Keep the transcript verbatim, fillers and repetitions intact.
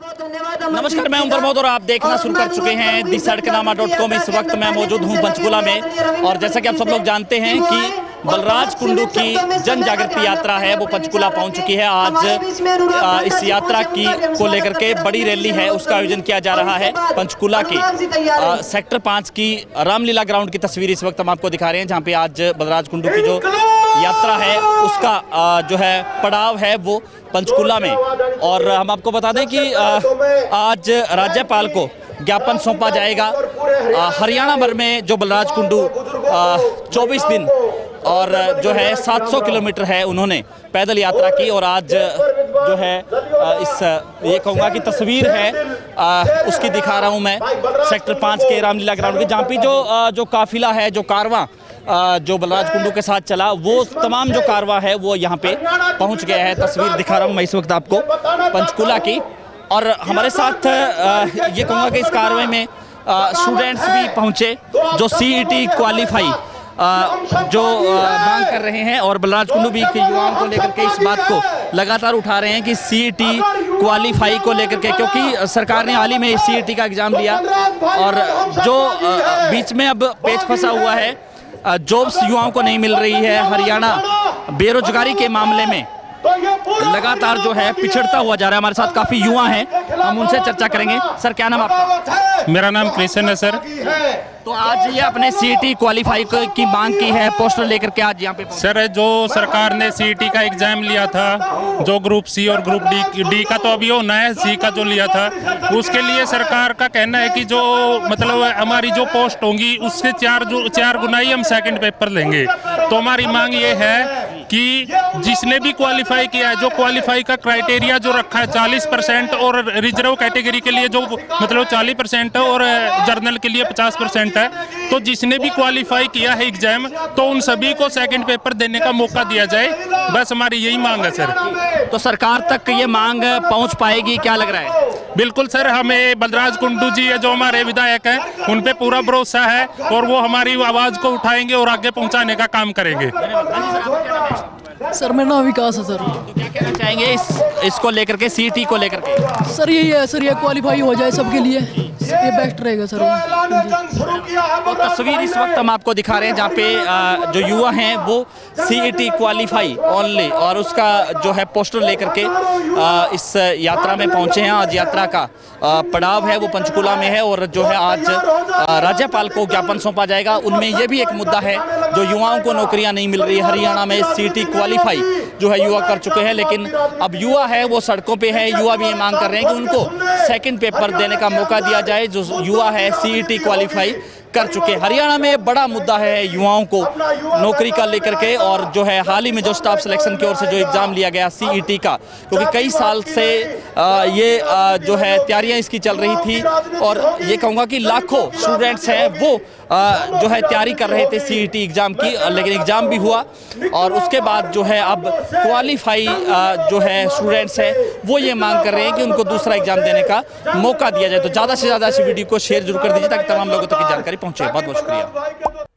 नमस्कार, मैं उमर मोहम्मद और आप देखना शुरू कर चुके हैं दी सड़कनामा डॉट कॉम। इस वक्त मैं मौजूद हूं पंचकुला में और जैसा कि आप सब लोग जानते हैं कि बलराज कुंडू की जन जागृति यात्रा है वो पंचकुला पहुंच चुकी है। आज इस यात्रा की को लेकर के बड़ी रैली है उसका आयोजन किया जा रहा है। पंचकुला की आ, सेक्टर पाँच की रामलीला ग्राउंड की तस्वीर इस वक्त हम आपको दिखा रहे हैं, जहाँ पे आज बलराज कुंडू की जो यात्रा है उसका आ, जो है पड़ाव है वो पंचकुला में। और हम आपको बता दें कि आ, आज राज्यपाल को ज्ञापन सौंपा जाएगा। हरियाणा भर में जो बलराज कुंडू चौबीस दिन और जो है सात सौ किलोमीटर है उन्होंने पैदल यात्रा की, और आज जो है इस ये कहूँगा कि तस्वीर है आ, उसकी दिखा रहा हूँ मैं सेक्टर पाँच के रामलीला ग्राउंड की, जहाँ पे जो जो काफिला है, जो कारवां जो बलराज कुंडू के साथ चला, वो तमाम जो कारवां है वो यहाँ पे पहुँच गया है। तस्वीर दिखा रहा हूँ मैं इस वक्त आपको पंचकुला की। और हमारे साथ ये कहूँगा कि इस कारवां में स्टूडेंट्स भी पहुँचे जो सी ई टी क्वालिफाई जो मांग कर रहे हैं, और बलराज कुंडू भी के युवाओं को लेकर के इस बात को लगातार उठा रहे हैं कि सी ई टी क्वालिफाई को लेकर के, क्योंकि सरकार ने हाल ही में सी ई टी का एग्ज़ाम लिया और जो बीच में अब पेच फंसा हुआ है, जॉब्स युवाओं को नहीं मिल रही है। हरियाणा बेरोजगारी के मामले में लगातार जो है पिछड़ता हुआ जा रहा है। हमारे साथ काफ़ी युवा हैं, हम उनसे चर्चा करेंगे। सर, क्या नाम आपका? मेरा नाम कृष्ण है सर। तो आज ये अपने सी ई टी क्वालिफाई की मांग की है, पोस्टर लेकर के आज यहाँ पे सर। जो सरकार ने सी ई टी का एग्जाम लिया था, जो ग्रुप सी और ग्रुप डी डी का तो अभी होना है, सी का जो लिया था उसके लिए सरकार का कहना है कि जो मतलब हमारी जो पोस्ट होंगी उससे चार जो चार गुना ही हम सेकंड पेपर लेंगे। तो हमारी मांग ये है कि जिसने भी क्वालिफाई किया है, जो क्वालिफाई का क्राइटेरिया जो रखा है चालीस परसेंट और रिजर्व कैटेगरी के लिए जो मतलब चालीस परसेंट है और जर्नल के लिए पचास परसेंट है, तो जिसने भी क्वालिफाई किया है एग्जाम तो उन सभी को सेकंड पेपर देने का मौका दिया जाए। बस हमारी यही मांग है सर। तो सरकार तक ये मांग पहुंच पाएगी, क्या लग रहा है? बिल्कुल सर, हमें बलराज कुंडू जी है जो हमारे विधायक हैं, उन पे पूरा भरोसा है और वो हमारी आवाज को उठाएंगे और आगे पहुंचाने का काम करेंगे। सर, मेरा नाम विकास है सर। तो क्या कहना चाहेंगे इस इसको लेकर के, सी ई टी को लेकर के? सर यही है सर, ये क्वालिफाई हो जाए सबके लिए, ये बेस्ट रहेगा सर। तो तस्वीर इस वक्त हम आपको दिखा रहे हैं जहाँ पे जो युवा हैं वो C E T qualify only और उसका जो है पोस्टर लेकर के इस यात्रा में पहुँचे हैं। आज यात्रा का पड़ाव है वो पंचकुला में है और जो है आज राज्यपाल को ज्ञापन सौंपा जाएगा। उनमें ये भी एक मुद्दा है, जो युवाओं को नौकरियां नहीं मिल रही। हरियाणा में सी ई टी क्वालिफाई जो है युवा कर चुके हैं, लेकिन अब युवा है वो सड़कों पे है। युवा भी ये मांग कर रहे हैं कि उनको सेकंड पेपर देने का मौका दिया जाए, जो युवा है सी ई टी क्वालिफाई कर चुके। हरियाणा में बड़ा मुद्दा है युवाओं को नौकरी का लेकर के, और जो है हाल ही में जो स्टाफ सिलेक्शन की ओर से जो एग्ज़ाम लिया गया सी ई टी का, क्योंकि कई साल से आ, ये आ, जो है तैयारियां इसकी चल रही थी और ये कहूँगा कि लाखों स्टूडेंट्स हैं वो आ, जो है तैयारी कर रहे थे सी ई टी एग्ज़ाम की, लेकिन एग्ज़ाम भी हुआ और उसके बाद जो है अब क्वालिफाई जो है स्टूडेंट्स हैं वो ये मांग कर रहे हैं कि उनको दूसरा एग्ज़ाम देने का मौका दिया जाए। तो ज़्यादा से ज़्यादा इस वीडियो को शेयर जरूर कर दीजिए ताकि तमाम लोगों तक की जानकारी पहुँचे। बहुत बहुत शुक्रिया।